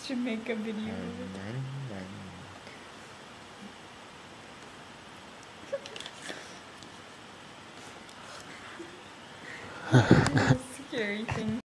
should make a video of it. Scary thing.